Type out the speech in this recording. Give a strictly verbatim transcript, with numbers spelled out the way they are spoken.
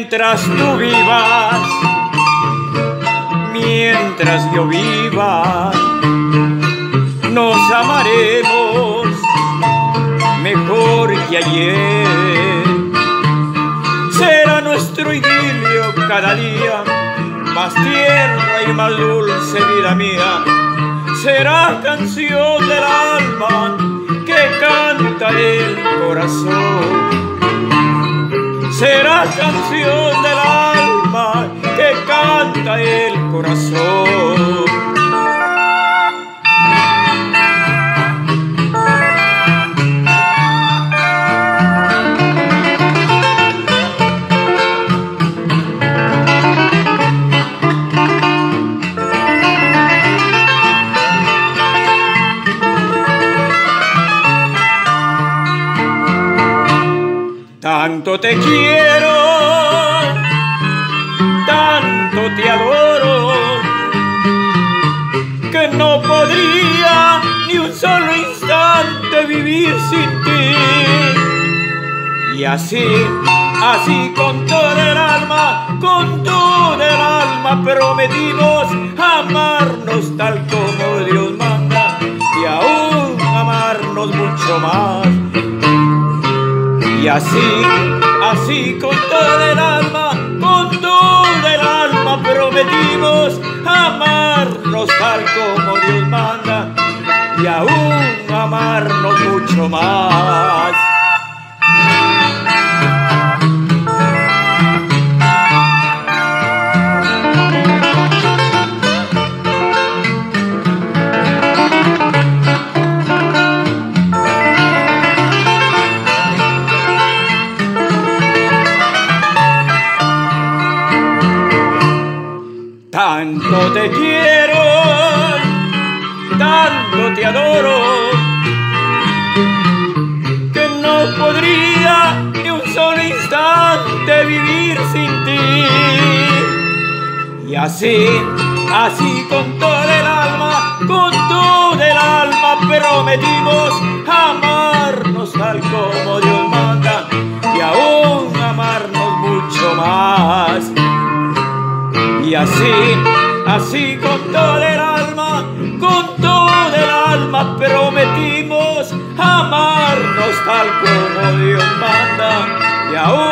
mientras tú vivas, mientras yo viva, nos amaremos mejor que ayer. Será nuestro idilio cada día más tierna y más dulce, vida mía. Será canción del alma que canta el corazón. Será canción del alma que canta el corazón. Tanto te quiero, tanto te adoro, que no podría ni un solo instante vivir sin ti. Y así, así con todo el alma, con todo el alma prometimos amarnos tal como Dios manda y aún amarnos mucho más. Y así, así con todo el alma, con todo el alma prometimos amarnos tal como Dios manda y aún amarnos mucho más. Tanto te quiero, tanto te adoro, que no podría ni un solo instante vivir sin ti. Y así, así con todo el alma, con todo el alma prometimos amarnos tal como Dios manda y aún amarnos mucho más. Y así, así con todo el alma, con todo el alma prometimos amarnos tal como Dios manda y aún